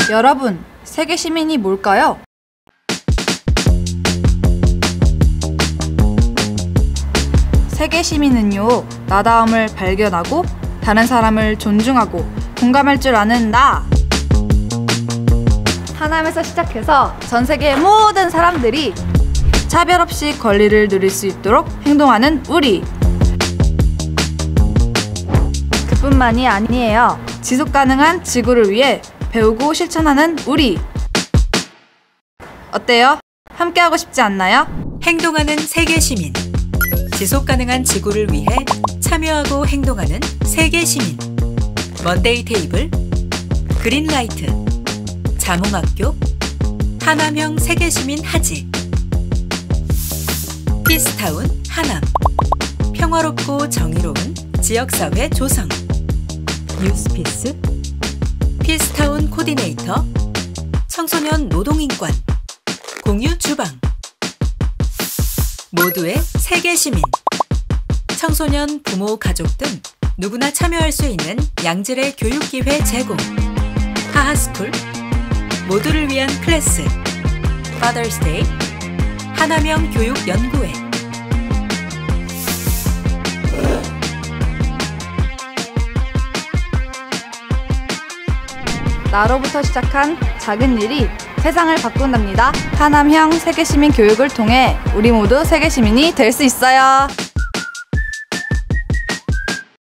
여러분, 세계 시민이 뭘까요? 세계 시민은요, 나다움을 발견하고 다른 사람을 존중하고 공감할 줄 아는 나! 하남에서 시작해서 전 세계의 모든 사람들이 차별 없이 권리를 누릴 수 있도록 행동하는 우리! 그뿐만이 아니에요. 지속가능한 지구를 위해 배우고 실천하는 우리! 어때요? 함께하고 싶지 않나요? 행동하는 세계 시민. 지속가능한 지구를 위해 참여하고 행동하는 세계 시민. 먼데이 테이블, 그린라이트, 자몽학교, 하남형 세계 시민 하지. 피스타운 하남. 평화롭고 정의로운 지역사회 조성. 뉴스피스, 피스타운 코디네이터, 청소년 노동인권, 공유 주방. 모두의 세계 시민. 청소년, 부모, 가족 등 누구나 참여할 수 있는 양질의 교육 기회 제공. 하하스쿨, 모두를 위한 클래스. 파더스데이, 하남형 교육연구회. 나로부터 시작한 작은 일이 세상을 바꾼답니다. 하남형 세계시민 교육을 통해 우리 모두 세계시민이 될 수 있어요.